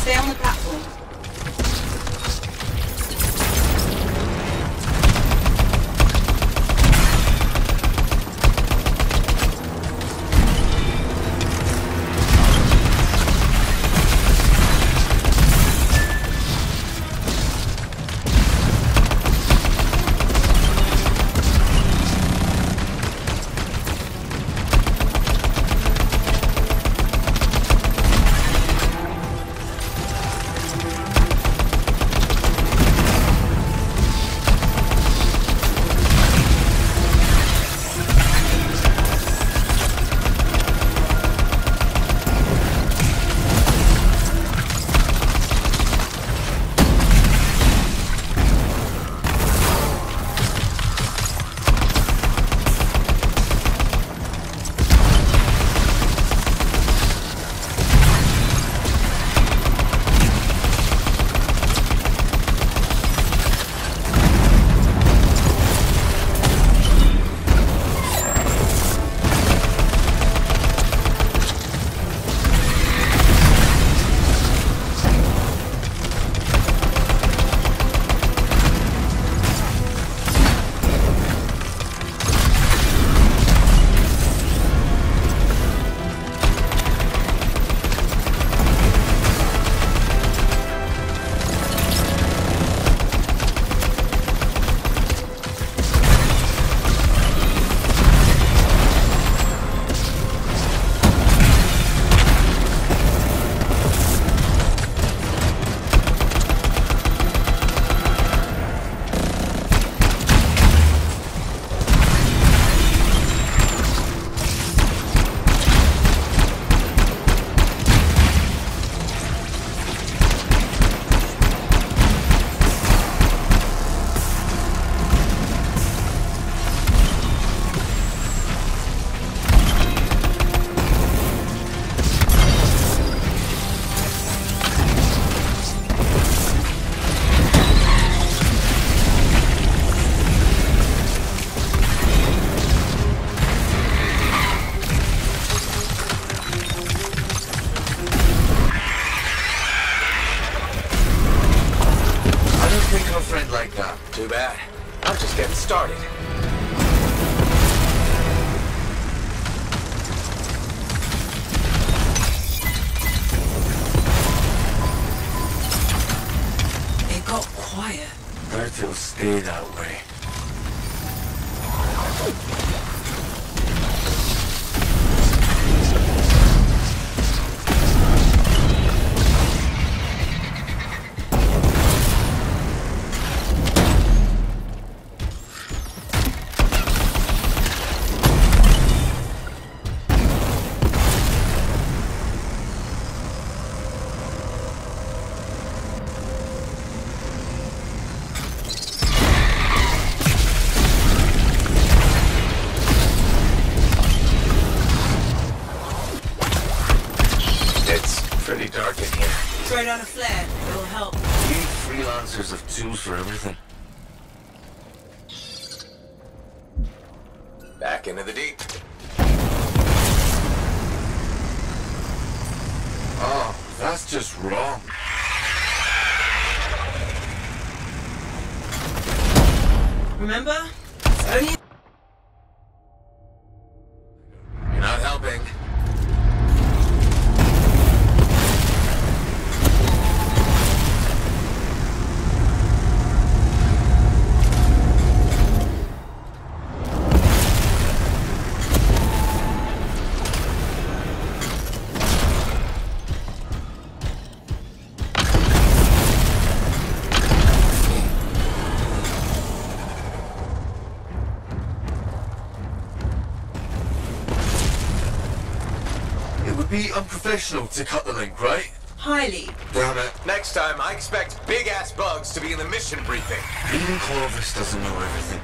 Stay on the platform. Too bad. I'm just getting started. It got quiet. Bet it'll stay that way. Pretty dark in here. Throw down a flare. It'll help. We freelancers have tools for everything. Back into the deep. Oh, that's just wrong. Remember? It's only... You're not helping. It would be unprofessional to cut the link, right? Highly. Damn it. Next time, I expect big-ass bugs to be in the mission briefing. Even Clovis doesn't know everything.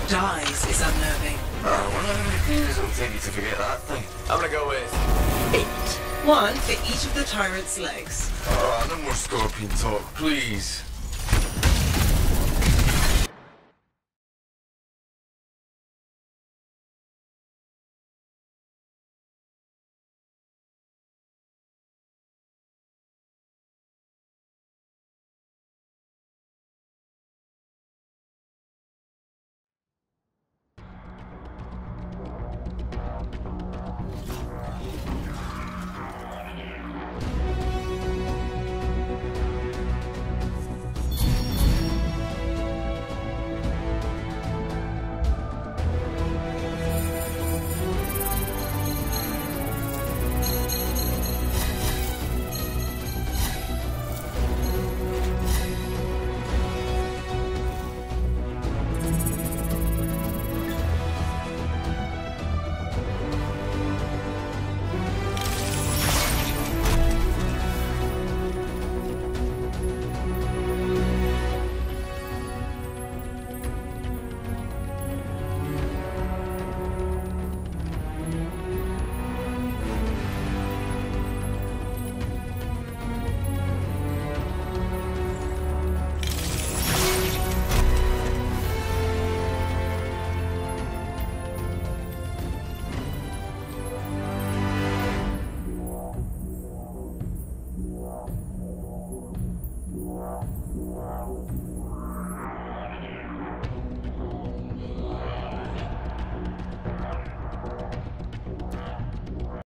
dies is unnerving. I wonder how many pages it'll take you to forget that thing. I'm gonna go with 8. One for each of the tyrant's legs. Oh, no more scorpion talk, please. Wow.